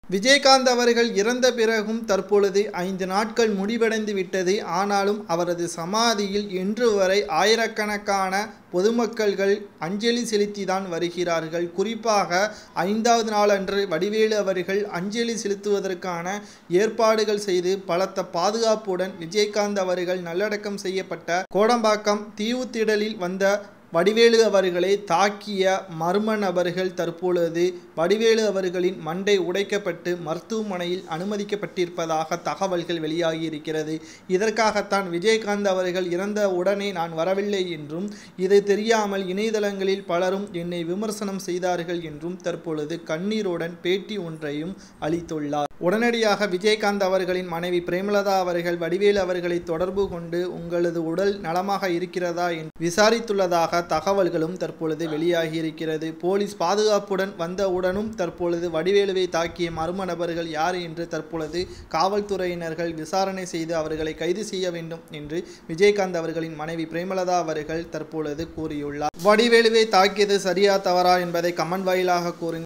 விஜயகாந்த் அவர்கள் இறந்த பிறகும் தற்பொழுது 5 நாட்கள் முடிவடைந்து விட்டது. ஆனாலும் அவரது சமாதியில் இன்று வரை ஆயிரக்கணக்கான பொதுமக்கள்கள் அஞ்சலி செலுத்திதான் வருகிறார்கள். குறிப்பாக 5வது நாளன்று வடிவேலு அவர்கள் அஞ்சலி செலுத்துவதற்கான ஏற்பாடுகள் செய்து பலத்த பாதுகாப்புடன் விஜயகாந்த் அவர்கள் நல்லடக்கம் செய்யப்பட்ட கோடம்பாக்கம் தீவுத்திடலில் வந்த வடிவேலு அவர்களை தாக்கிய மர்ம நபர்கள் தற்பொழுது வடிவேலு அவர்களின் மண்டை உடைக்கப்பட்டு மருத்துவமனையில் அனுமதிக்கப்பட்டிருப்பதாக தகவல்கள் வெளியாகி இருக்கிறது. இதற்காகத்தான் விஜயகாந்த் அவர்கள் இறந்த உடனே நான் வரவில்லை என்றும் இது தெரியாமல் இணையதளங்களில் பலரும் என்னை விமர்சனம் செய்தார்கள் என்றும் தற்பொழுது கண்ணீருடன் பேட்டி ஒன்றையும் அளித்துள்ளார். உடனடியாக விஜயகாந்த் அவர்களின் மனைவி பிரேமலதா அவர்கள் வடிவேலு அவர்களை தொடர்பு கொண்டு உங்களது உடல் நலமாக இருக்கிறதா என்று விசாரித்துள்ளதாக தகவல்களும் தற்பொழுது வெளியாகி இருக்கிறது. போலீஸ் பாதுகாப்புடன் வந்தவுடனும் தற்பொழுது வடிவேலுவை தாக்கிய மர்ம நபர்கள் யார் என்று தற்பொழுது காவல்துறையினர்கள் விசாரணை செய்து அவர்களை கைது செய்ய வேண்டும் என்று விஜயகாந்த் அவர்களின் மனைவி பிரேமலதா அவர்கள் தற்பொழுது கூறியுள்ளார். வடிவேலுவை தாக்கியது சரியா தவறா என்பதை கமெண்ட் வாயிலாக கூறுங்கள்.